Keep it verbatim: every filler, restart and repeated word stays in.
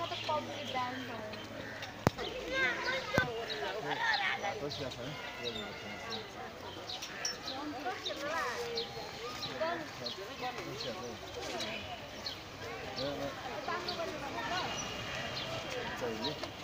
to public dance hall. First class, huh? Yeah,